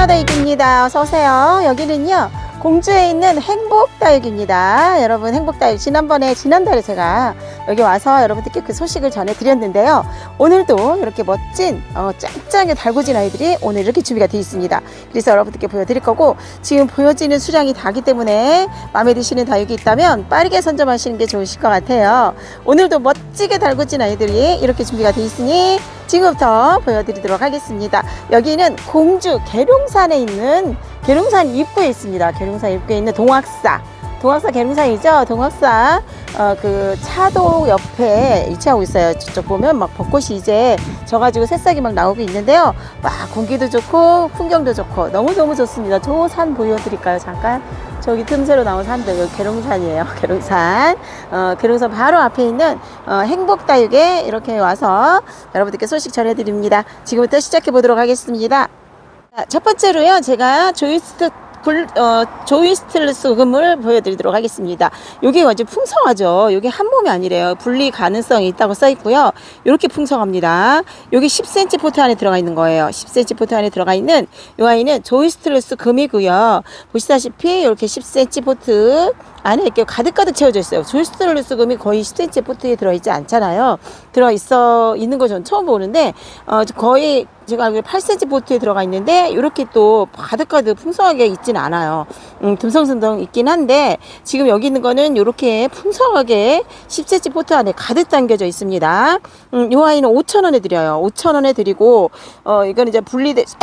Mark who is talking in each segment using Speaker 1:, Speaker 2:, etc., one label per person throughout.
Speaker 1: 엄마다육입니다. 어서오세요. 여기는요 공주에 있는 행복다육입니다. 여러분, 행복다육 지난달에 제가 여기 와서 여러분들께 그 소식을 전해드렸는데요. 오늘도 이렇게 멋진 짱짱하게 달구진 아이들이 오늘 이렇게 준비가 되어 있습니다. 그래서 여러분들께 보여드릴 거고, 지금 보여지는 수량이 다기 때문에 마음에 드시는 다육이 있다면 빠르게 선점하시는 게 좋으실 것 같아요. 오늘도 멋지게 달구진 아이들이 이렇게 준비가 되어 있으니 지금부터 보여드리도록 하겠습니다. 여기는 공주 계룡산에 있는, 계룡산 입구에 있습니다. 계룡산 입구에 있는 동학사 계룡산이죠. 동학사 그 차도 옆에 위치하고 있어요. 저쪽 보면 막 벚꽃이 이제 져가지고 새싹이 막 나오고 있는데요. 막 공기도 좋고 풍경도 좋고 너무너무 좋습니다. 저 산 보여드릴까요? 잠깐. 저기 틈새로 나온 산들, 여기 계룡산이에요. 계룡산. 계룡산 바로 앞에 있는 행복다육에 이렇게 와서 여러분들께 소식 전해드립니다. 지금부터 시작해 보도록 하겠습니다. 첫 번째로요, 제가 조이스틸러스 금을 보여드리도록 하겠습니다. 이게 완전 풍성하죠. 이게 한 몸이 아니래요. 분리 가능성이 있다고 써 있고요. 이렇게 풍성합니다. 여기 10cm 포트 안에 들어가 있는 거예요. 10cm 포트 안에 들어가 있는 이 아이는 조이스틸러스 금이고요. 보시다시피 이렇게 10cm 포트 안에 이렇게 가득가득 채워져 있어요. 조이스틸러스 금이 거의 10cm 포트에 들어있지 않잖아요. 있는 거 전 처음 보는데, 거의 제가 8cm 포트에 들어가 있는데 이렇게 또 가득가득 풍성하게 있진 않아요. 듬성듬성 있긴 한데, 지금 여기 있는 거는 이렇게 풍성하게 10cm 포트 안에 가득 담겨져 있습니다. 이 아이는 5,000원에 드려요. 5,000원에 드리고, 이건 이제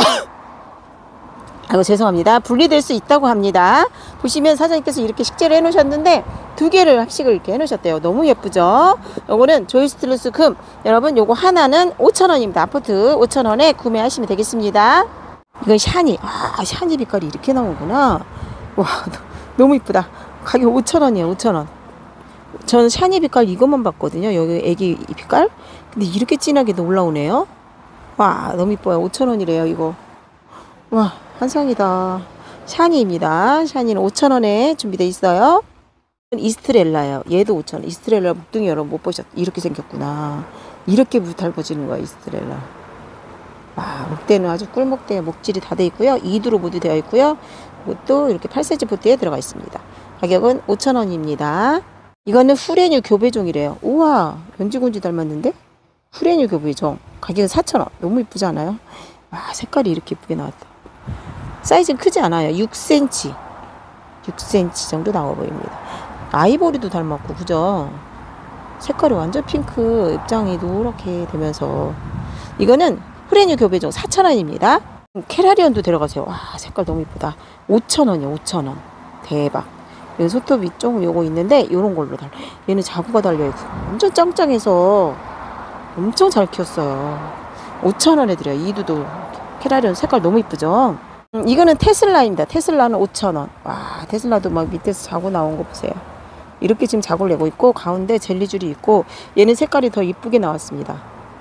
Speaker 1: 죄송합니다. 분리될 수 있다고 합니다. 보시면 사장님께서 이렇게 식재를 해 놓으셨는데 2개를 합식을 이렇게 해 놓으셨대요. 너무 예쁘죠? 요거는 조이스틸러스 금, 여러분 요거 하나는 5,000원입니다. 아포트 5,000원에 구매하시면 되겠습니다. 이건 샤니. 샤니 빛깔이 이렇게 나오구나. 와, 너무 이쁘다. 가격 5,000원이에요. 5,000원. 저는 샤니 빛깔 이것만 봤거든요. 여기 애기 빛깔. 근데 이렇게 진하게도 올라오네요. 와, 너무 이뻐요. 5,000원이래요 이거. 와, 환상이다. 샤니입니다. 샤니는 5,000원에 준비되어 있어요. 이스트렐라예요. 얘도 5,000원. 이스트렐라 목둥이 여러분 못 보셨? 이렇게 생겼구나. 이렇게 달궈지는 거야, 이스트렐라. 와, 목대는 아주 꿀목대, 목질이 다 되어 있고요. 2두로 모두 되어 있고요. 이것도 이렇게 8cm 포트에 들어가 있습니다. 가격은 5,000원입니다. 이거는 후레뉴 교배종이래요. 우와, 연지곤지 닮았는데? 후레뉴 교배종. 가격은 4,000원. 너무 이쁘지 않아요? 와, 색깔이 이렇게 이쁘게 나왔다. 사이즈는 크지 않아요. 6cm 정도 나와 보입니다. 아이보리도 닮았고, 그죠? 색깔이 완전 핑크, 입장이 노랗게 되면서. 이거는 후레뉴 교배종 4,000원입니다. 캐라리언도 들어가세요. 와, 색깔 너무 이쁘다. 5,000원이요. 5,000원. 대박. 여기 손톱이 좀 요거 있는데 요런 걸로 얘는 자구가 달려있고 완전 짱짱해서 엄청 잘 키웠어요. 5,000원에 드려요. 이두도 캐라리언 색깔 너무 이쁘죠? 이거는 테슬라입니다. 테슬라는 5,000원. 와, 테슬라도 막 밑에서 자구 나온 거 보세요. 이렇게 지금 자구를 내고 있고, 가운데 젤리줄이 있고, 얘는 색깔이 더 이쁘게 나왔습니다.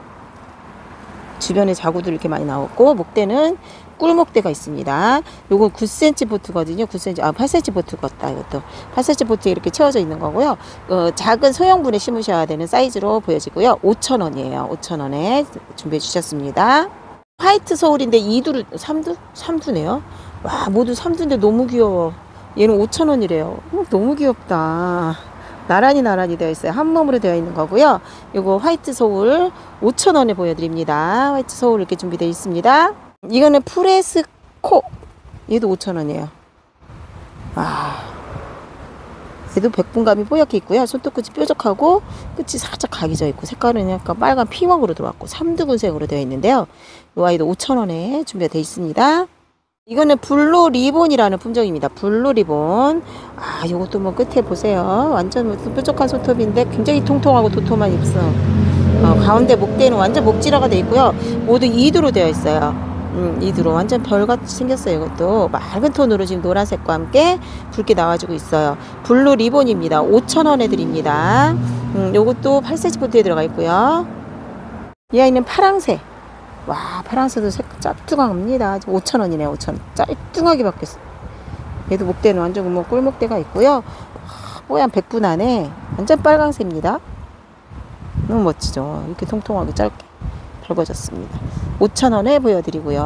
Speaker 1: 주변에 자구도 이렇게 많이 나왔고, 목대는 꿀목대가 있습니다. 요거 9cm 보트거든요. 9cm, 8cm 보트 같다. 이것도 8cm 보트에 이렇게 채워져 있는 거고요. 작은 소형분에 심으셔야 되는 사이즈로 보여지고요. 5,000원이에요. 5,000원에 준비해 주셨습니다. 화이트 소울인데 2두로 3두네요. 와, 모두 3두인데 너무 귀여워. 얘는 5,000원이래요. 너무 귀엽다. 나란히 되어 있어요. 한 몸으로 되어 있는 거고요. 요거 화이트 소울 5,000원에 보여드립니다. 화이트 소울 이렇게 준비되어 있습니다. 이거는 프레스코. 얘도 5,000원이에요. 와, 얘도 백분감이 뽀얗게 있고요. 손톱끝이 뾰족하고 끝이 살짝 각이 져 있고, 색깔은 약간 빨간 피먹으로 들어왔고 3두근색으로 되어 있는데요. 이 아이도 5,000원에 준비가 되어 있습니다. 이거는 블루 리본이라는 품종입니다. 블루 리본. 요것도 뭐 끝에 보세요. 완전 뾰족한 손톱인데 굉장히 통통하고 도톰한 입술. 가운데 목대는 완전 목질화가 되어 있고요. 모두 2두로 되어 있어요. 2두로 완전 별같이 생겼어요. 이것도 맑은 톤으로 지금 노란색과 함께 붉게 나와주고 있어요. 블루 리본입니다. 5,000원에 드립니다. 요것도 8cm 포트에 들어가 있고요. 이 아이는 파랑새. 와, 파랑새도 색 짭뚱합니다. 5,000원이네요. 5,000원. 짤뚱하게 바뀌었어. 얘도 목대는 완전 뭐 꿀목대가 있고요. 뽀얀 백분 안에 완전 빨강새입니다. 너무 멋지죠? 이렇게 통통하게 짧게 달궈졌습니다. 5,000원에 보여드리고요.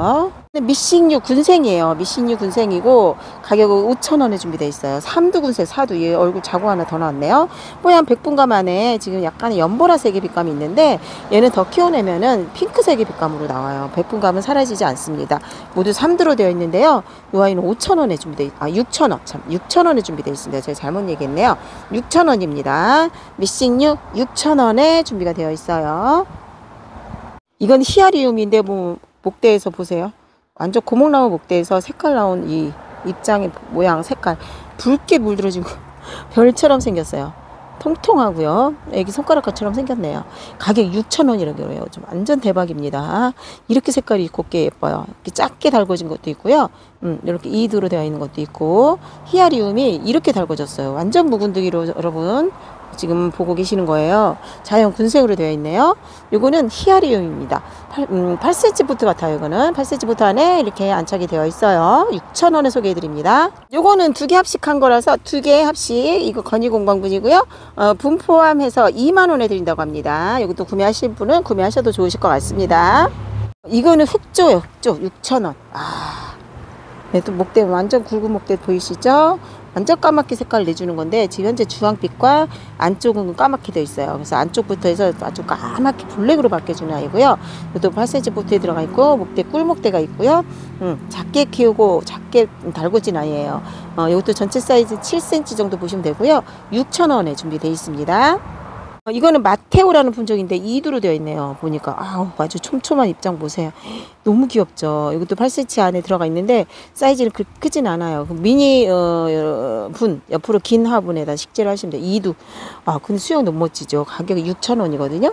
Speaker 1: 미싱류 군생이에요. 미싱류 군생이고 가격은 5,000원에 준비되어 있어요. 삼두 군생, 사두. 얘 얼굴 자고 하나 더 나왔네요. 뽀얀 백분감 안에 지금 약간의 연보라색의 빛감이 있는데 얘는 더 키워내면은 핑크색의 빛감으로 나와요. 백분감은 사라지지 않습니다. 모두 삼두로 되어 있는데요. 이 아이는 5,000원에 준비되어 6,000원. 참 6,000원에 준비되어 있습니다. 제가 잘못 얘기했네요. 6,000원입니다. 미싱류 6,000원에 준비가 되어 있어요. 이건 히아리움인데 뭐 목대에서 보세요. 완전 고목나무 목대에서 색깔 나온 이 입장의 모양 색깔 붉게 물들어진 별처럼 생겼어요. 통통하고요. 애기 손가락처럼 생겼네요. 가격 6,000원이라고 해요. 좀 완전 대박입니다. 이렇게 색깔이 곱게 예뻐요. 이렇게 작게 달궈진 것도 있고요. 이렇게 이두로 되어 있는 것도 있고 히아리움이 이렇게 달궈졌어요. 완전 묵은둥이로 여러분 지금 보고 계시는 거예요. 자연 군색으로 되어 있네요. 요거는 히아리움입니다. 8cm 부트 같아요. 이거는 8cm 부트 안에 이렇게 안착이 되어 있어요. 6,000원에 소개해 드립니다. 요거는 2개 합식한 거라서 2개 합식 이거 건의공방분이고요. 분 포함해서 2만원에 드린다고 합니다. 이것도 구매하실 분은 구매하셔도 좋으실 것 같습니다. 이거는 흑조예요. 흑조 6,000원. 또 목대 완전 굵은 목대 보이시죠? 완전 까맣게 색깔을 내주는 건데 지금 현재 주황빛과 안쪽은 까맣게 되어 있어요. 그래서 안쪽부터 해서 아주 까맣게 블랙으로 바뀌어주는 아이고요. 이것도 8cm 보트에 들어가 있고 목대 꿀목대가 있고요. 작게 키우고 작게 달궈진 아이예요. 이것도 전체 사이즈 7cm 정도 보시면 되고요. 6,000원에 준비되어 있습니다. 이거는 마테오라는 품종인데 2두로 되어 있네요. 보니까 아주 촘촘한 입장 보세요. 너무 귀엽죠. 이것도 8cm 안에 들어가 있는데 사이즈는 그렇게 크진 않아요. 미니 분 옆으로 긴 화분에다 식재를 하시면 돼요. 2두. 근데 수영 너무 멋지죠. 가격이 6,000원이거든요.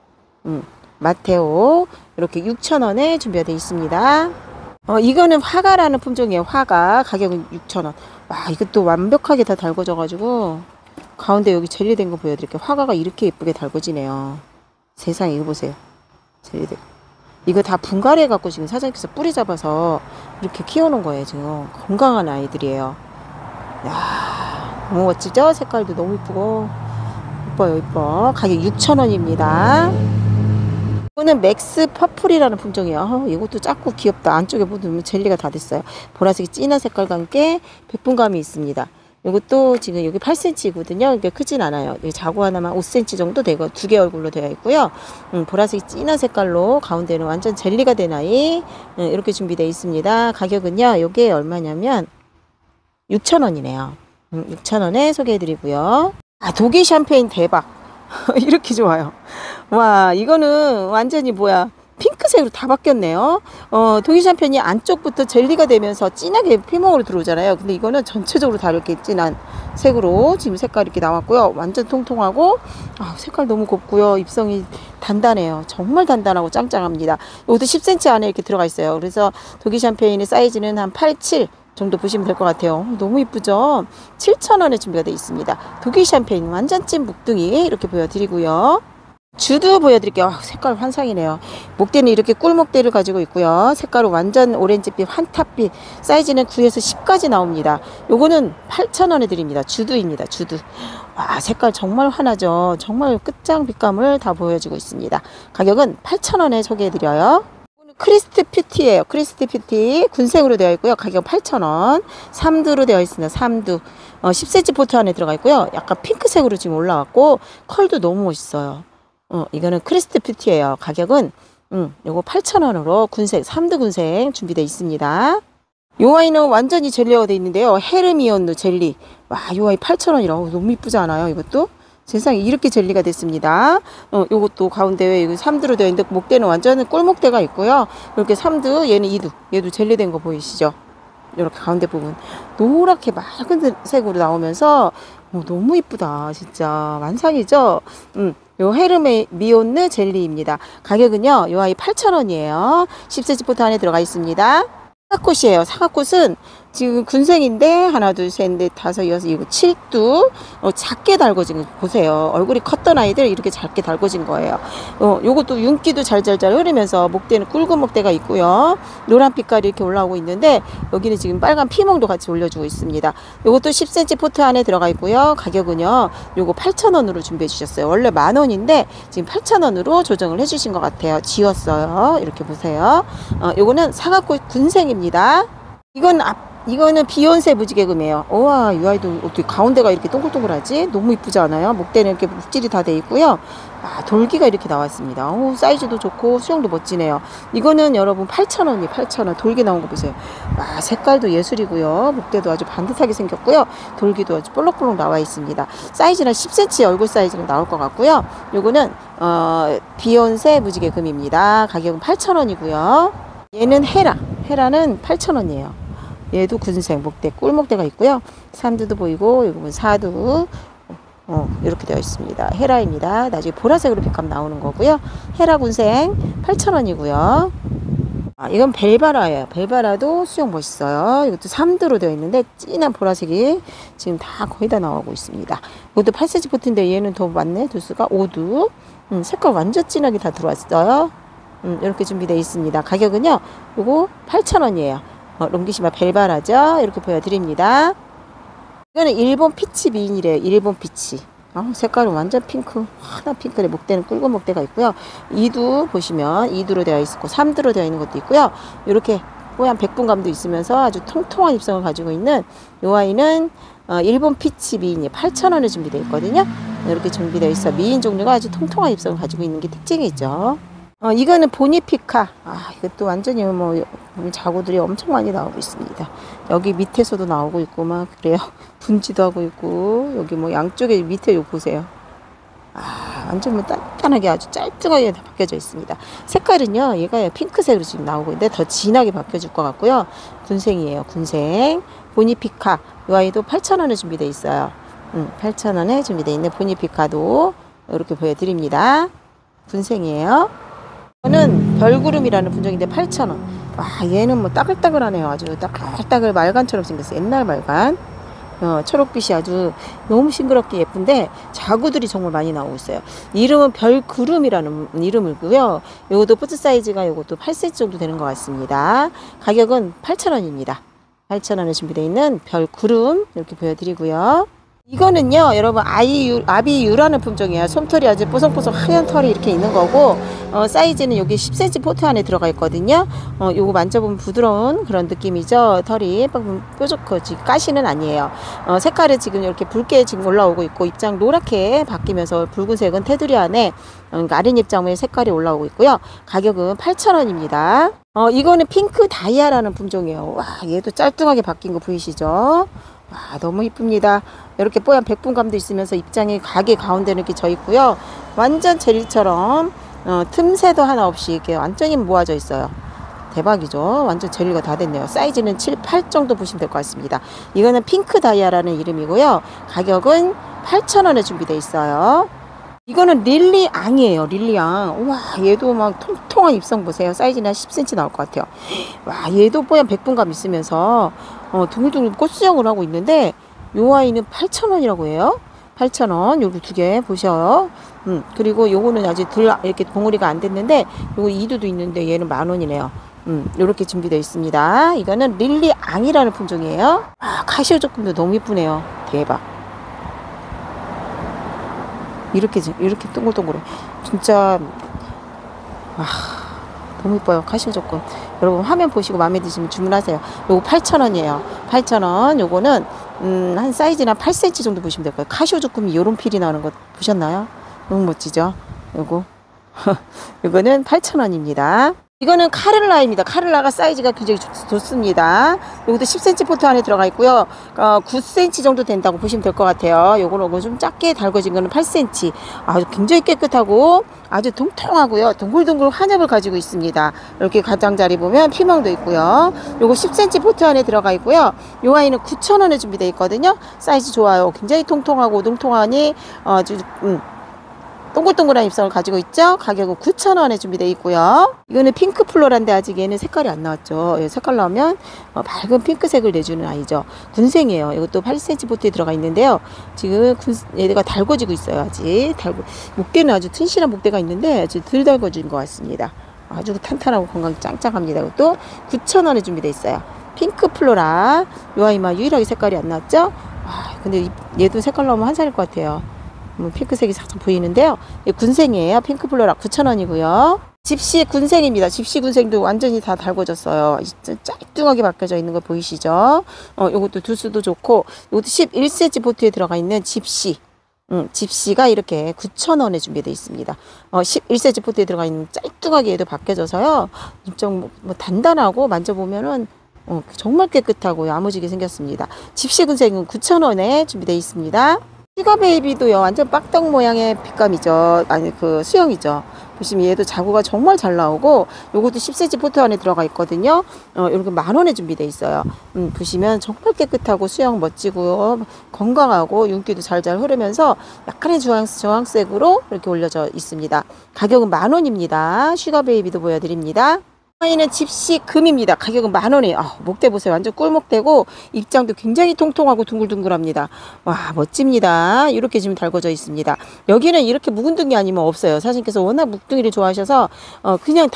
Speaker 1: 마테오 이렇게 6,000원에 준비가 되어 있습니다. 이거는 화가라는 품종이에요. 화가 가격은 6,000원. 이것도 완벽하게 다 달궈져 가지고 가운데 여기 젤리된 거 보여드릴게요. 화가가 이렇게 예쁘게 달궈지네요. 세상에 이거 보세요. 젤리된 이거 다 분갈이 해갖고 지금 사장님께서 뿌리 잡아서 이렇게 키워놓은 거예요. 지금 건강한 아이들이에요. 너무 멋지죠? 색깔도 너무 이쁘고 이뻐요. 이뻐. 가격 6,000원입니다. 이거는 맥스 퍼플이라는 품종이에요. 이것도 작고 귀엽다. 안쪽에 보면 젤리가 다 됐어요. 보라색이 진한 색깔과 함께 백분감이 있습니다. 이것도 지금 여기 8cm거든요. 그러니까 크진 않아요. 자구 하나만 5cm 정도 되고 2개 얼굴로 되어 있고요. 보라색이 진한 색깔로 가운데는 완전 젤리가 된 아이 이렇게 준비되어 있습니다. 가격은요. 이게 얼마냐면 6,000원이네요. 6,000원에 소개해드리고요. 독일 샴페인 대박. 이렇게 좋아요. 와 이거는 완전히 뭐야. 핑크색으로 다 바뀌었네요. 독일 샴페인이 안쪽부터 젤리가 되면서 진하게 피멍으로 들어오잖아요. 근데 이거는 전체적으로 다르게 진한 색으로 지금 색깔 이렇게 나왔고요. 완전 통통하고 색깔 너무 곱고요. 입성이 단단해요. 정말 단단하고 짱짱합니다. 이것도 10cm 안에 이렇게 들어가 있어요. 그래서 독일 샴페인의 사이즈는 한 8, 7 정도 보시면 될 것 같아요. 너무 이쁘죠? 7,000원에 준비가 되어 있습니다. 독일 샴페인 완전 찐 묵둥이 이렇게 보여드리고요. 주도 보여드릴게요. 색깔 환상이네요. 목대는 이렇게 꿀목대를 가지고 있고요. 색깔은 완전 오렌지빛, 환타빛. 사이즈는 9에서 10까지 나옵니다. 요거는 8,000원에 드립니다. 주두입니다. 주두. 색깔 정말 환하죠. 정말 끝장 빛감을 다 보여주고 있습니다. 가격은 8,000원에 소개해드려요. 크리스트 퓨티예요. 크리스트 퓨티 군생으로 되어 있고요. 가격 8,000원. 3두로 되어 있습니다. 3두. 10cm 포트 안에 들어가 있고요. 약간 핑크색으로 지금 올라왔고 컬도 너무 멋있어요. 이거는 크리스트 퓨티예요. 가격은 요거 8,000원으로 군색 3두 군색 준비되어 있습니다. 요 아이는 완전히 젤리가 되어 있는데요. 헤르미온느 젤리. 요 아이 8,000원이라고 너무 이쁘지 않아요? 이것도 세상에 이렇게 젤리가 됐습니다. 요것도 가운데에 여기 3두로 되어 있는데 목대는 완전 꿀목대가 있고요. 이렇게 3두 얘는 2두. 얘도 젤리된 거 보이시죠? 이렇게 가운데 부분 노랗게 맑은 색으로 나오면서 너무 이쁘다. 진짜 완상이죠? 요 헤르미온느 젤리입니다. 가격은요. 요 아이 8,000원이에요. 10cm 포트 안에 들어가 있습니다. 사과꽃이에요. 사과꽃은 지금 군생인데 하나 둘 셋 넷 다섯 여섯 일곱 7두 작게 달궈진 거 보세요. 얼굴이 컸던 아이들 이렇게 작게 달궈진 거예요. 요것도 윤기도 잘잘잘 흐르면서 목대는 굵은 목대가 있고요. 노란 빛깔이 이렇게 올라오고 있는데 여기는 지금 빨간 피멍도 같이 올려주고 있습니다. 요것도 10cm 포트 안에 들어가 있고요. 가격은요 요거 8,000원으로 준비해 주셨어요. 원래 10,000원인데 지금 8,000원으로 조정을 해주신 것 같아요. 지웠어요. 이렇게 보세요. 요거는 사각꽃 군생입니다. 이거는 비욘세 무지개금이에요. 우와, 이 아이도 어떻게 가운데가 이렇게 동글동글하지? 너무 이쁘지 않아요? 목대는 이렇게 묵질이 다 돼 있고요. 돌기가 이렇게 나왔습니다. 오, 사이즈도 좋고 수영도 멋지네요. 이거는 여러분 8,000원이에요. 8,000원. 돌기 나온 거 보세요. 색깔도 예술이고요. 목대도 아주 반듯하게 생겼고요. 돌기도 아주 볼록볼록 나와 있습니다. 사이즈는 10cm 얼굴 사이즈는 나올 것 같고요. 요거는 비욘세 무지개금입니다. 가격은 8,000원이고요. 얘는 헤라는 8,000원이에요. 얘도 군생 목대 꿀목대가 있고요. 3두도 보이고 이거는 4두 이렇게 되어 있습니다. 헤라입니다. 나중에 보라색으로 빛감 나오는 거고요. 헤라 군생 8,000원이고요. 이건 벨바라예요. 벨바라도 수영 멋있어요. 이것도 3두로 되어 있는데 진한 보라색이 지금 다 거의 다 나오고 있습니다. 이것도 8cm 포트인데 얘는 더 많네. 두수가 5두. 색깔 완전 진하게 다 들어왔어요. 이렇게 준비되어 있습니다. 가격은요 요거 8,000원이에요. 롱기시마 벨바라죠. 이렇게 보여드립니다. 이거는 일본 피치 미인이래요. 일본 피치. 색깔은 완전 핑크. 하나 핑크에 목대는 굵은 목대가 있고요. 2두 보시면 2두로 되어 있고 3두로 되어 있는 것도 있고요. 이렇게 뽀얀 백분감도 있으면서 아주 통통한 입성을 가지고 있는 이 아이는 일본 피치 미인이 8,000원에 준비되어 있거든요. 이렇게 준비되어 있어. 미인 종류가 아주 통통한 입성을 가지고 있는 게 특징이죠. 이거는 보니피카. 이것도 완전히 자구들이 엄청 많이 나오고 있습니다. 여기 밑에서도 나오고 있고 막 그래요. 분지도 하고 있고 여기 양쪽에 밑에 요 보세요. 완전 단단하게 아주 짤뚱하게 다 바뀌어져 있습니다. 색깔은요 얘가 핑크색으로 지금 나오고 있는데 더 진하게 바뀌어질 것 같고요. 군생이에요. 군생 보니피카. 이 아이도 8,000원에 준비되어 있어요. 8,000원에 준비되어 있는 보니피카도 이렇게 보여드립니다. 군생이에요. 이거는 별구름이라는 품종인데 8,000원. 얘는 따글따글하네요. 아주 따글따글 말간처럼 생겼어요. 옛날 말간. 초록빛이 아주 너무 싱그럽게 예쁜데 자구들이 정말 많이 나오고 있어요. 이름은 별구름이라는 이름이고요. 요것도 포트 사이즈가 요것도 8cm 정도 되는 것 같습니다. 가격은 8,000원입니다. 8,000원에 준비되어 있는 별구름 이렇게 보여드리고요. 이거는요 여러분 아비유라는 품종이에요. 솜털이 아주 뽀송뽀송 하얀 털이 이렇게 있는 거고 사이즈는 여기 10cm 포트 안에 들어가 있거든요. 요거 만져보면 부드러운 그런 느낌이죠. 털이 뾰족하고 가시는 아니에요. 색깔은 지금 이렇게 붉게 지금 올라오고 있고 입장 노랗게 바뀌면서 붉은색은 테두리 안에 아랫입장에 색깔이 올라오고 있고요. 가격은 8,000원입니다. 이거는 핑크 다이아라는 품종이에요. 얘도 짤뚱하게 바뀐 거 보이시죠? 너무 이쁩니다. 이렇게 뽀얀 백분감도 있으면서 입장이 가게 가운데는 이렇게 져 있고요. 완전 젤리처럼 틈새도 하나 없이 이렇게 완전히 모아져 있어요. 대박이죠. 완전 젤리가 다 됐네요. 사이즈는 7, 8 정도 보시면 될 것 같습니다. 이거는 핑크 다이아라는 이름이고요. 가격은 8,000원에 준비되어 있어요. 이거는 릴리앙이에요. 릴리앙. 얘도 통통한 입성 보세요. 사이즈는 한 10cm 나올 것 같아요. 얘도 뽀얀 백분감 있으면서 둥글둥글 꽃수영을 하고 있는데 요 아이는 8,000원이라고 해요. 8,000원. 요거 두 개 보셔요. 그리고 요거는 아직 이렇게 봉우리가 안 됐는데 요거 2두도 있는데 얘는 10,000원이네요. 요렇게 준비되어 있습니다. 이거는 릴리앙이라는 품종이에요. 카시오 조금도 너무 이쁘네요. 대박. 이렇게 동글동글해. 진짜 너무 이뻐요. 카시오 조금. 여러분 화면 보시고 마음에 드시면 주문하세요. 요거 8,000원이에요. 8,000원. 요거는 한 사이즈나 8cm 정도 보시면 될 거예요. 카시오 조금이 요런 필이 나오는 거 보셨나요? 너무 멋지죠? 요거 요거는 8,000원입니다. 이거는 카를라입니다. 카를라가 사이즈가 굉장히 좋습니다. 이것도 10cm 포트 안에 들어가 있고요. 9cm 정도 된다고 보시면 될 것 같아요. 요거는 좀 작게 달궈진 거는 8cm. 아주 굉장히 깨끗하고 아주 통통하고요. 동글동글 한엽을 가지고 있습니다. 이렇게 가장자리 보면 피멍도 있고요. 요거 10cm 포트 안에 들어가 있고요. 요 아이는 9,000원에 준비되어 있거든요. 사이즈 좋아요. 굉장히 통통하고 농통하니 아주 동글동글한 잎사귀를 가지고 있죠. 가격은 9,000원에 준비되어 있고요. 이거는 핑크 플로라인데 아직 얘는 색깔이 안 나왔죠. 색깔 나오면 밝은 핑크색을 내주는 아이죠. 군생이에요. 이것도 8cm 포트에 들어가 있는데요. 지금 얘가 달궈지고 있어요. 아직 목대는 아주 튼실한 목대가 있는데 아주 덜 달궈진 것 같습니다. 아주 탄탄하고 건강이 짱짱합니다. 이것도 9,000원에 준비되어 있어요. 핑크 플로라. 요 아이만 유일하게 색깔이 안 나왔죠. 근데 얘도 색깔 나오면 한 살일 것 같아요. 핑크색이 살짝 보이는데요. 군생이에요. 핑크 플로라 9,000원이고요. 집시 군생입니다. 집시 군생도 완전히 다 달궈졌어요. 짤뚱하게 바뀌어져 있는 거 보이시죠? 요것도 두수도 좋고, 요것도 11cm 포트에 들어가 있는 집시. 집시가 이렇게 9,000원에 준비되어 있습니다. 11cm 포트에 들어가 있는 짤뚱하게 얘도 바뀌어져서요. 엄청 뭐 단단하고 만져보면은 정말 깨끗하고 야무지게 생겼습니다. 집시 군생은 9,000원에 준비되어 있습니다. 슈가베이비도요, 완전 빡떡 모양의 빗감이죠. 아니, 수영이죠. 보시면 얘도 자구가 정말 잘 나오고, 요것도 10cm 포트 안에 들어가 있거든요. 이렇게 10,000원에 준비되어 있어요. 보시면 정말 깨끗하고 수영 멋지고 건강하고 윤기도 잘잘 흐르면서 약간의 주황색으로 이렇게 올려져 있습니다. 가격은 10,000원입니다. 슈가베이비도 보여드립니다. 아이는 집시 금입니다. 가격은 10,000원이에요. 목대 보세요. 완전 꿀목대고 입장도 굉장히 통통하고 둥글둥글합니다. 와, 멋집니다. 이렇게 지금 달궈져 있습니다. 여기는 이렇게 묵은둥이 아니면 없어요. 사장님께서 워낙 묵둥이를 좋아하셔서 그냥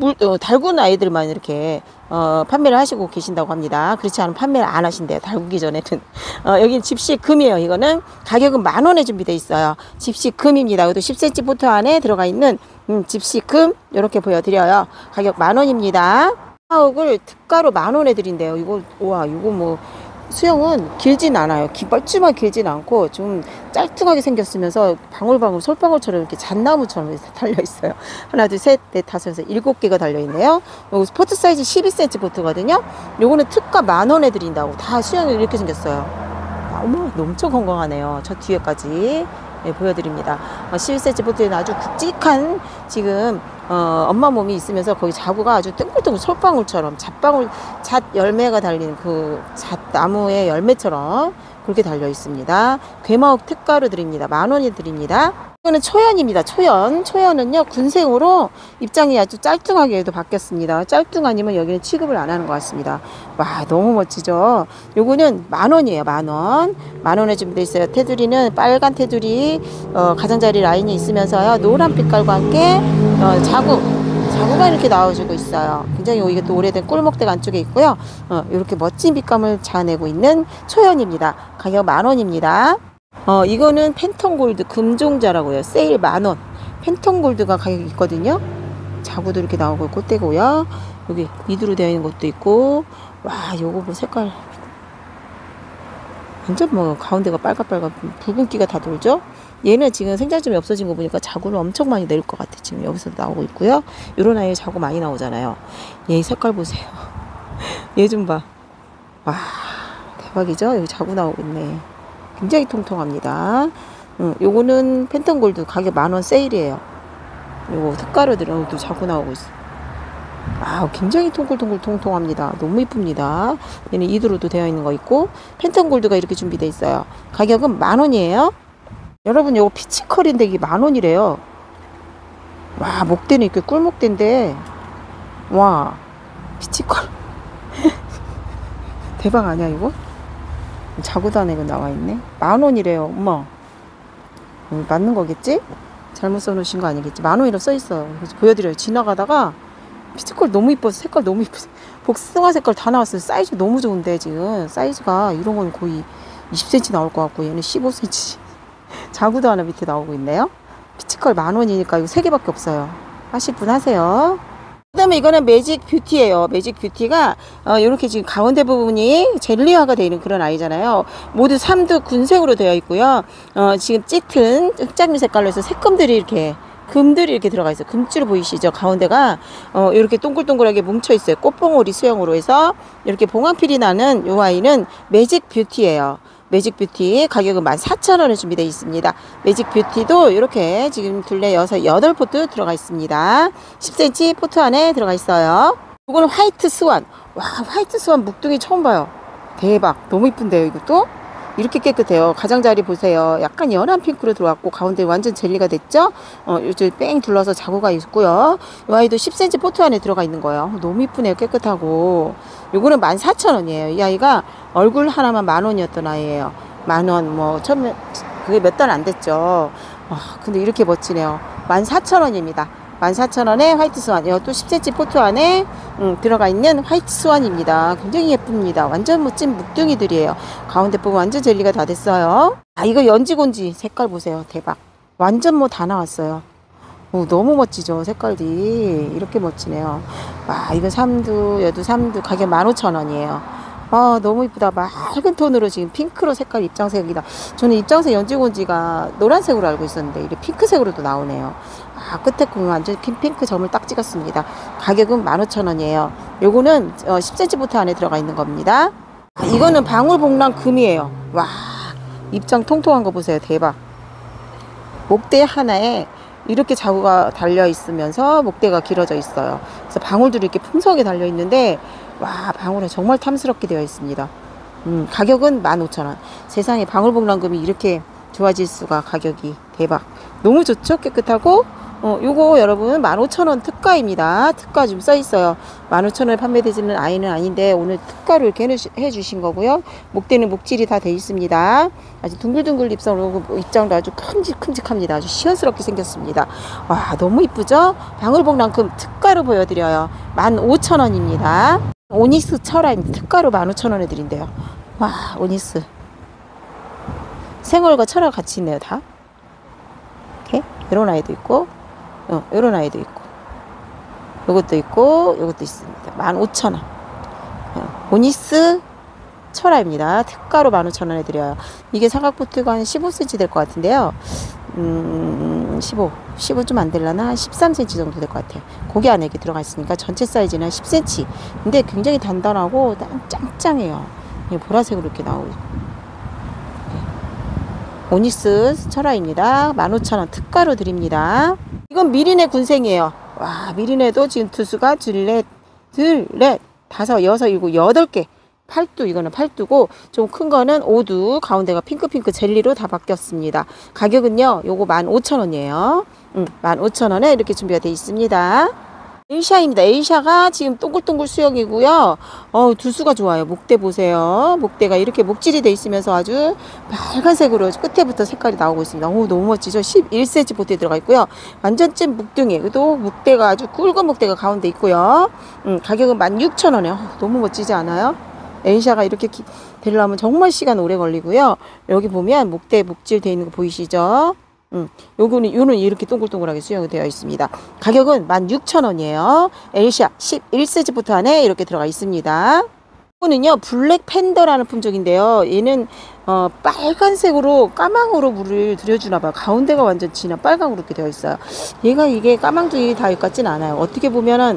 Speaker 1: 달군 아이들만 이렇게 판매를 하시고 계신다고 합니다. 그렇지 않으면 판매를 안 하신대요. 달구기 전에는. 여기는 집시 금이에요. 이거는 가격은 10,000원에 준비되어 있어요. 집시 금입니다. 이것도 10cm 포트 안에 들어가 있는 집시 금 이렇게 보여드려요. 가격 10,000원입니다. 파옥을 특가로 10,000원에 드린대요. 이거 뭐 수영은 길진 않아요. 뻘쭘하게 길진 않고 좀 짤뚱하게 생겼으면서 방울방울 솔방울처럼 이렇게 잣나무처럼 달려 있어요. 하나, 둘, 셋, 넷, 다섯, 여섯, 7개가 달려 있네요. 요거 스포츠 사이즈 12cm 포트거든요. 요거는 특가 10,000원에 드린다고. 다 수영이 이렇게 생겼어요. 어머, 엄청 건강하네요. 저 뒤에까지. 보여드립니다. 11cm 포트에는 아주 굵직한 지금 엄마 몸이 있으면서 거기 자구가 아주 뜬글뜬글 솔방울처럼 잣 열매가 달린 그 잣나무의 열매처럼 그렇게 달려 있습니다. 괴마옥 특가로 드립니다. 10,000원에 드립니다. 이거는 초연입니다. 초연은요 군생으로 입장이 아주 짤뚱하게도 바뀌었습니다. 짤뚱 아니면 여기는 취급을 안 하는 것 같습니다. 와, 너무 멋지죠. 요거는 10,000원이에요. 10,000원. 10,000원에 준비되어 있어요. 테두리는 빨간 테두리 가장자리 라인이 있으면서요 노란 빛깔과 함께 자구가 이렇게 나와주고 있어요. 굉장히 이게 또 오래된 꿀목대가 안쪽에 있고요. 이렇게 멋진 빛감을 자아내고 있는 초연입니다. 가격 10,000원입니다. 이거는 팬텀골드 금종자라고요. 세일 10,000원. 팬텀골드가 가격이 있거든요. 자구도 이렇게 나오고 꽃대고요. 여기 미드로 되어 있는 것도 있고, 와, 요거 뭐 색깔 완전 뭐 가운데가 빨갛빨갛 붉은기가 다 돌죠. 얘는 지금 생장점이 없어진 거 보니까 자구를 엄청 많이 낼 것 같아. 지금 여기서도 나오고 있고요. 요런 아이에 자구 많이 나오잖아요. 얘 색깔 보세요. 얘 좀 봐. 와, 대박이죠. 여기 자구 나오고 있네. 굉장히 통통합니다. 요거는 팬텀골드 가격 10,000원 세일이에요. 요거 특가로 들어도 자꾸 나오고 있어. 굉장히 통글통글 통통합니다. 너무 이쁩니다. 얘는 이드로도 되어 있는 거 있고 팬텀골드가 이렇게 준비되어 있어요. 가격은 10,000원이에요. 여러분 요거 피치컬인데 이게 10,000원이래요. 와, 목대는 이렇게 꿀목대인데 와, 피치컬 대박 아니야 이거? 자구도 안에 나와 있네. 10,000원이래요. 엄마, 맞는 거겠지? 잘못 써놓으신 거 아니겠지? 10,000원이라고 써있어요. 그래서 보여드려요. 지나가다가 피치컬 너무 이뻐서 색깔 너무 이뻐서 복숭아 색깔 다 나왔어요. 사이즈 너무 좋은데 지금 사이즈가 이런 건 거의 20cm 나올 것 같고 얘는 15cm. 자구도 하나 밑에 나오고 있네요. 피치컬 10,000원이니까 이거 3개밖에 없어요. 하실 분 하세요. 그 다음에 이거는 매직 뷰티예요. 매직 뷰티가 이렇게 지금 가운데 부분이 젤리화가 되어 있는 그런 아이잖아요. 모두 3두 군색으로 되어 있고요. 지금 짙은 흑장미 색깔로 해서 색금들이 이렇게 금들이 이렇게 들어가 있어요. 금줄 보이시죠? 가운데가 이렇게 동글동글하게 뭉쳐 있어요. 꽃봉오리 수영으로 해서 이렇게 봉황필이 나는 이 아이는 매직 뷰티예요. 매직 뷰티 가격은 14,000원에 준비되어 있습니다. 매직 뷰티도 이렇게 지금 둘레 8포트 들어가 있습니다. 10cm 포트 안에 들어가 있어요. 이거는 화이트 스완. 와, 화이트 스완 묵둥이 처음 봐요. 대박. 너무 이쁜데요, 이것도? 이렇게 깨끗해요. 가장자리 보세요. 약간 연한 핑크로 들어왔고 가운데 완전 젤리가 됐죠. 요즘 뺑 둘러서 자구가 있고요. 이 아이도 10cm 포트 안에 들어가 있는 거예요. 너무 이쁘네요. 깨끗하고. 요거는 14,000원이에요. 이 아이가 얼굴 하나만 10,000원이었던 아이예요. 10,000원 뭐 처음에 그게 몇 달 안 됐죠. 근데 이렇게 멋지네요. 14,000원입니다. 14,000원에 화이트 스완. 이것도 10cm 포트 안에 들어가 있는 화이트 스완입니다. 굉장히 예쁩니다. 완전 멋진 묵둥이들이에요. 가운데 부분 완전 젤리가 다 됐어요. 이거 연지곤지 색깔 보세요. 대박. 완전 뭐 다 나왔어요. 너무 멋지죠. 색깔이 이렇게 멋지네요. 이거 삼두, 여두 삼두 가격 15,000원이에요. 너무 이쁘다. 맑은 톤으로 지금 핑크로 색깔 입장색이다. 저는 입장색 연지곤지가 노란색으로 알고 있었는데 이렇게 핑크색으로도 나오네요. 끝에 보면 완전 핑크 점을 딱 찍었습니다. 가격은 15,000원이에요. 요거는 10cm 포트 안에 들어가 있는 겁니다. 이거는 방울복랑 금이에요. 와, 입장 통통한 거 보세요. 대박. 목대 하나에 이렇게 자구가 달려 있으면서 목대가 길어져 있어요. 그래서 방울들이 이렇게 풍성하게 달려 있는데 와, 방울에 정말 탐스럽게 되어 있습니다. 가격은 15,000원. 세상에 방울복랑금이 이렇게 좋아질 수가. 가격이 대박. 너무 좋죠? 깨끗하고. 요거 여러분 15,000원 특가입니다. 특가 좀 써 있어요. 15,000원에 판매되지는 아이는 아닌데 오늘 특가로 이렇게 해주신 거고요. 목대는 목질이 다 돼 있습니다. 아주 둥글둥글 입장도 아주 큼직큼직합니다. 아주 시원스럽게 생겼습니다. 와, 너무 이쁘죠? 방울복랑금 특가로 보여드려요. 15,000원입니다. 오니스 철화입니다. 특가로 15,000원에 드린대요. 와, 오니스 생얼과 철화 같이 있네요. 다 이렇게 이런 아이도 있고 이런 아이도 있고 요것도 있고 요것도 있습니다. 15,000원. 오니스 철화입니다. 특가로 15,000원에 드려요. 이게 사각포트가 한 15cm 될 것 같은데요. 15 좀 안 되려나? 한 13cm 정도 될 것 같아요. 고기 안에 이렇게 들어가 있으니까 전체 사이즈는 10cm. 근데 굉장히 단단하고 짱짱해요. 보라색으로 이렇게 나오고. 오니스 철화입니다. 15,000원 특가로 드립니다. 이건 미리네 군생이에요. 와, 미리네도 지금 투수가 둘, 넷, 다섯, 여섯, 일곱, 8개. 팔두, 이거는 팔두고 좀 큰 거는 오두, 가운데가 핑크핑크 젤리로 다 바뀌었습니다. 가격은요, 요거 15,000원이에요. 15,000원에 이렇게 준비가 되어 있습니다. 에이샤입니다. 에이샤가 지금 동글동글 수영이고요. 두수가 좋아요. 목대 보세요. 목대가 이렇게 목질이 돼 있으면서 아주 빨간색으로 끝에부터 색깔이 나오고 있습니다. 너무 멋지죠? 11cm 보트에 들어가 있고요. 완전 찐 묵둥이. 또 목대가 아주 굵은 목대가 가운데 있고요. 가격은 16,000원이에요. 너무 멋지지 않아요? 에이샤가 이렇게 되려면 정말 시간 오래 걸리고요. 여기 보면 목대 목질 되어 있는 거 보이시죠? 요는 이렇게 동글동글하게 수영이 되어 있습니다. 가격은 16,000원이에요. 에이샤 11cm 포트 안에 이렇게 들어가 있습니다. 이거는요, 블랙 팬더라는 품종인데요. 얘는 빨간색으로 까망으로 물을 들여주나봐요. 가운데가 완전 진한 빨강으로 이렇게 되어 있어요. 이게 까망둥이 다 같진 않아요. 어떻게 보면은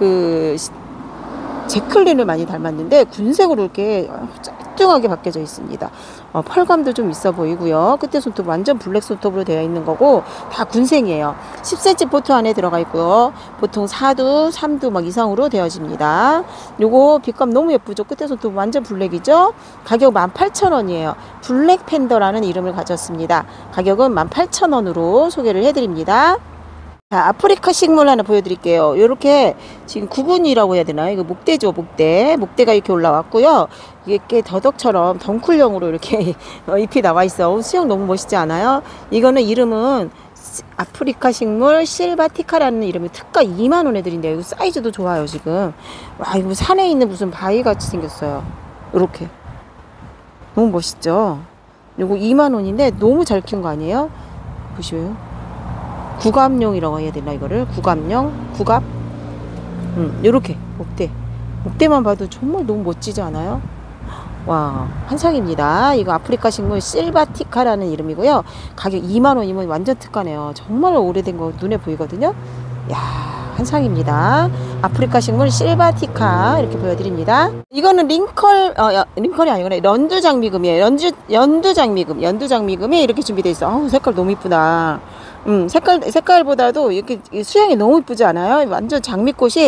Speaker 1: 제클린을 많이 닮았는데 군색으로 이렇게 뚱하게 바뀌어져 있습니다. 펄감도 좀 있어 보이고요. 끝에 손톱 완전 블랙 손톱으로 되어 있는 거고 다 군생이에요. 10cm 포트 안에 들어가 있고요. 보통 4두, 3두 막 이상으로 되어집니다. 요거 빛감 너무 예쁘죠? 끝에 손톱 완전 블랙이죠? 가격 18,000원이에요. 블랙 팬더라는 이름을 가졌습니다. 가격은 18,000원으로 소개를 해드립니다. 자, 아프리카 식물 하나 보여드릴게요. 이렇게 지금 구근이라고 해야 되나요? 이거 목대죠, 목대. 목대가 이렇게 올라왔고요. 이게 더덕처럼 덩쿨형으로 이렇게 잎이 나와 있어. 수영 너무 멋있지 않아요? 이거는 이름은 아프리카 식물 실바티카라는 이름이 특가 2만원에 드린대요. 이거 사이즈도 좋아요, 지금. 와, 이거 산에 있는 무슨 바위 같이 생겼어요. 이렇게. 너무 멋있죠? 이거 2만원인데 너무 잘 키운 거 아니에요? 보시고요. 구갑용이라고 해야 되나 이거를? 구갑? 요렇게 목대만 봐도 정말 너무 멋지지 않아요? 와, 환상입니다. 이거 아프리카 식물 실바티카라는 이름이고요. 가격 2만원이면 완전 특가네요. 정말 오래된 거 눈에 보이거든요. 야, 환상입니다. 아프리카 식물 실바티카 이렇게 보여드립니다. 이거는 링컬이 아니구나. 연두장미금이에요. 연두장미금이 이렇게 준비되어 있어. 색깔 너무 이쁘다. 색깔보다도 이렇게 수영이 너무 이쁘지 않아요? 완전 장미꽃이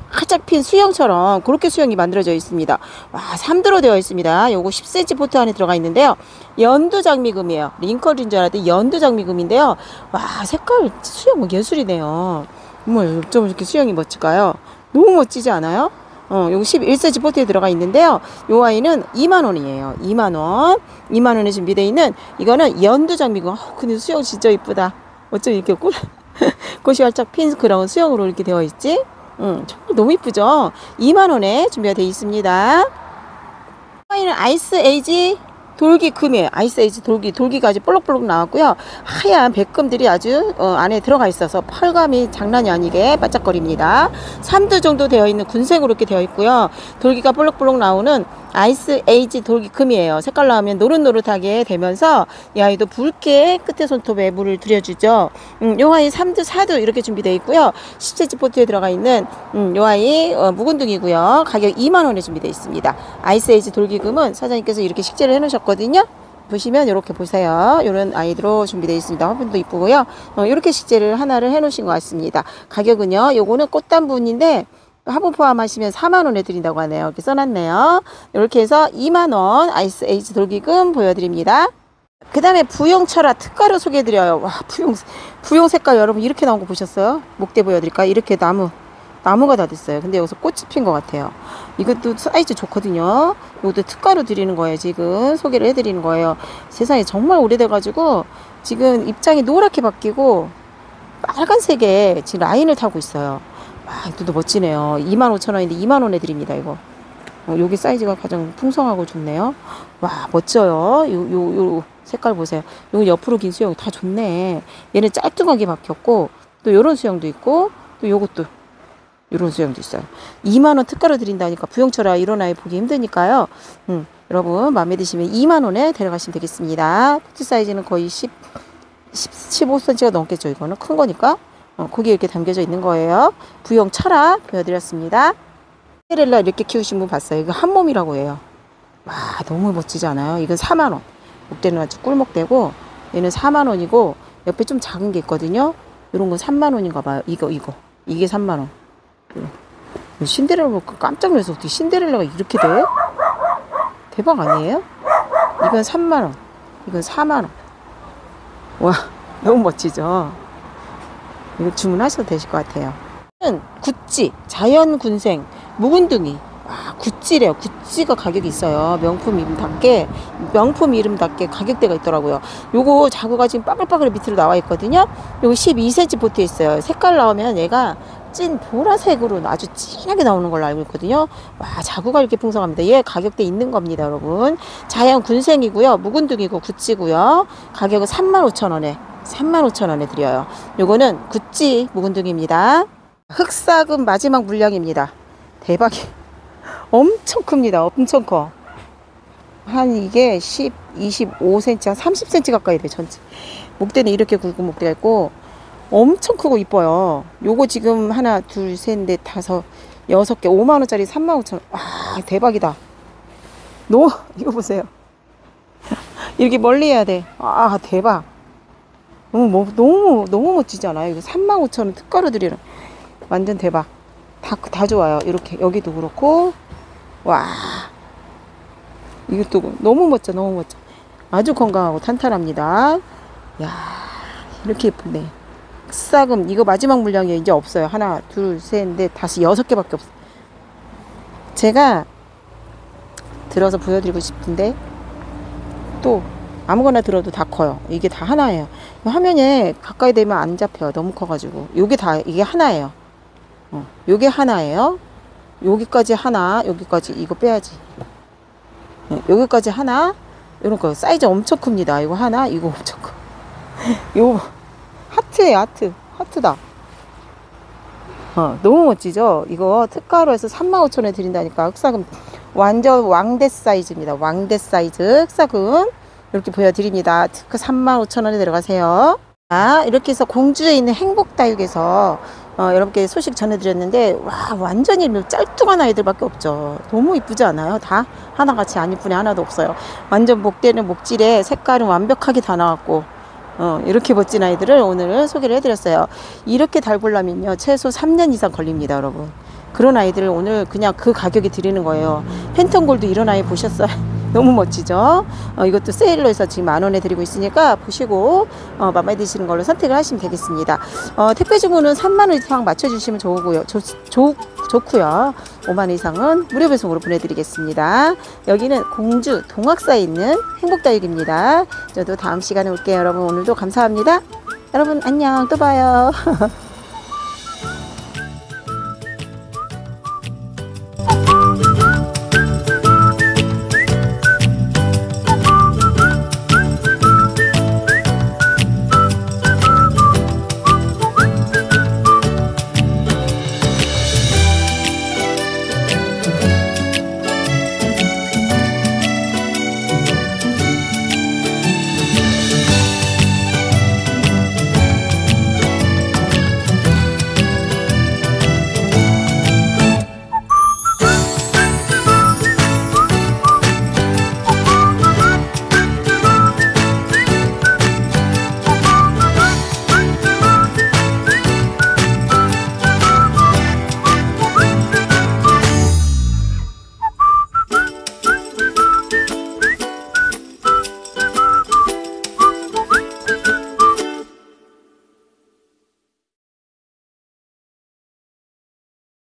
Speaker 1: 활짝 핀 수영처럼 그렇게 수영이 만들어져 있습니다. 와, 3도로 되어 있습니다. 요거 10cm 포트 안에 들어가 있는데요. 연두 장미금이에요. 링컬인 줄 알았더니 연두 장미금인데요. 와, 색깔 수영 예술이네요. 뭐 좀 이렇게 수영이 멋질까요? 너무 멋지지 않아요? 요거 11cm 포트에 들어가 있는데요. 요 아이는 2만원이에요. 2만원. 2만원에 준비되어 있는 이거는 연두 장미금. 근데 수영 진짜 이쁘다. 어쩜 이렇게 꽃이 활짝 핀 그런 수영으로 이렇게 되어 있지? 정말 너무 이쁘죠? 2만원에 준비가 되어 있습니다. 아이는 아이스 에이지 돌기 금이에요. 아이스 에이지 돌기가 아주 볼록볼록 나왔고요. 하얀 백금들이 아주 안에 들어가 있어서 펄감이 장난이 아니게 반짝거립니다. 3도 정도 되어 있는 군색으로 이렇게 되어 있고요. 돌기가 볼록볼록 나오는 아이스 에이지 돌기 금이에요. 색깔 나오면 노릇노릇하게 되면서 이 아이도 붉게 끝에 손톱에 물을 들여주죠. 요 아이 3도 4도 이렇게 준비되어 있고요. 10cm 포트에 들어가 있는 요 아이 묵은둥이고요. 가격 2만원에 준비되어 있습니다. 아이스 에이지 돌기 금은 사장님께서 이렇게 식재를 해 놓으셨거든요. 보시면 이렇게 보세요. 이런 아이로 준비되어 있습니다. 화분도 이쁘고요. 이렇게 식재를 하나를 해 놓으신 것 같습니다. 가격은요. 요거는 꽃단분인데 화분 포함하시면 4만원에 드린다고 하네요. 이렇게 써놨네요. 이렇게 해서 2만원 아이스 에이지 돌기금 보여드립니다. 그 다음에 부용철화 특가로 소개해드려요. 와, 부용 색깔 여러분 이렇게 나온 거 보셨어요? 목대 보여드릴까요? 이렇게 나무가 다 됐어요. 근데 여기서 꽃이 핀 것 같아요. 이것도 사이즈 좋거든요. 이것도 특가로 드리는 거예요. 지금 소개를 해드리는 거예요. 세상에 정말 오래돼가지고 지금 입장이 노랗게 바뀌고 빨간색에 지금 라인을 타고 있어요. 와, 이것도 멋지네요. 25,000원인데 2만원에 드립니다. 이거 여기 사이즈가 가장 풍성하고 좋네요. 와, 멋져요. 요 색깔 보세요. 요 옆으로 긴 수영 다 좋네. 얘는 짤뚱하게 박혔고 또 요런 수영도 있고 또 요것도 요런 수영도 있어요. 2만원 특가로 드린다니까 부용철화 이런 아이 보기 힘드니까요. 여러분 마음에 드시면 2만원에 데려가시면 되겠습니다. 포트 사이즈는 거의 15cm가 넘겠죠. 이거는 큰 거니까. 거기에 이렇게 담겨져 있는 거예요. 부용철화 보여드렸습니다. 신데렐라 이렇게 키우신 분 봤어요. 이거 한 몸이라고 해요. 와, 너무 멋지지 않아요? 이건 4만원. 목대는 아주 꿀목대고 얘는 4만원이고 옆에 좀 작은 게 있거든요. 이런 건 3만원인가 봐요. 이게 3만원. 신데렐라 보고 깜짝 놀라서 어떻게 신데렐라가 이렇게 돼? 대박 아니에요? 이건 3만원. 이건 4만원. 와, 너무 멋지죠? 이거 주문하셔도 되실 것 같아요. 구찌, 자연군생, 묵은둥이. 와, 구찌래요. 구찌가 가격이 있어요. 명품 이름답게 가격대가 있더라고요. 요거 자구가 지금 빠글빠글 밑으로 나와 있거든요. 요거 12cm 포트에 있어요. 색깔 나오면 얘가 찐 보라색으로 아주 진하게 나오는 걸로 알고 있거든요. 와, 자구가 이렇게 풍성합니다. 얘 가격대 있는 겁니다, 여러분. 자연군생이고요. 묵은둥이고 구찌고요. 가격은 35,000원에 35,000원에 드려요. 요거는 구찌 묵은둥이입니다. 흑사금 마지막 물량입니다. 대박이 엄청 큽니다. 엄청 커. 한 이게 25cm, 한 30cm 가까이 돼. 전체 목대는 이렇게 굵은 목대가 있고 엄청 크고 이뻐요. 요거 지금 하나 둘 셋 넷 다섯 6개 5만원짜리 35,000원. 와, 대박이다. 이거 보세요. 이렇게 멀리 해야 돼. 아, 대박. 너무 멋지지 않아요? 이거 35,000원 특가로 드리는 완전 대박. 다 좋아요. 이렇게 여기도 그렇고. 와, 이것도 너무 멋져. 아주 건강하고 탄탄합니다. 야, 이렇게 예쁜데. 흑사금 이거 마지막 물량이 이제 없어요. 하나 둘 셋 넷 다섯 6개밖에 없어요. 제가 들어서 보여드리고 싶은데 또 아무거나 들어도 다 커요. 이게 다 하나예요. 화면에 가까이 되면 안 잡혀요. 너무 커가지고. 이게 하나예요. 요게 하나예요. 여기까지 하나, 여기까지 이거 빼야지. 여기까지 하나, 이런 거 사이즈 엄청 큽니다. 이거 하나, 이거 엄청 커. 이거 하트예요, 하트다. 너무 멋지죠? 이거 특가로 해서 35,000원에 드린다니까. 흑사금 완전 왕대 사이즈입니다. 왕대 사이즈 흑사금 이렇게 보여드립니다. 특가 35,000원에 들어가세요. 이렇게 해서 공주에 있는 행복다육에서 여러분께 소식 전해드렸는데, 와, 완전히 짤뚱한 아이들밖에 없죠. 너무 이쁘지 않아요? 다 하나같이 안 이쁘네 하나도 없어요. 완전 목대는 목질에 색깔은 완벽하게 다 나왔고, 이렇게 멋진 아이들을 오늘 소개를 해드렸어요. 이렇게 달 보려면요 최소 3년 이상 걸립니다, 여러분. 그런 아이들을 오늘 그냥 그 가격에 드리는 거예요. 팬텀 골드 이런 아이 보셨어요? 너무 멋지죠? 이것도 세일러에서 지금 10,000원에 드리고 있으니까 보시고 마음에 드시는 걸로 선택을 하시면 되겠습니다. 택배 주문은 30,000원 이상 맞춰주시면 좋고요. 좋고요. 50,000원 이상은 무료 배송으로 보내드리겠습니다. 여기는 공주 동학사에 있는 행복다육입니다. 저도 다음 시간에 올게요. 여러분 오늘도 감사합니다. 여러분 안녕, 또 봐요.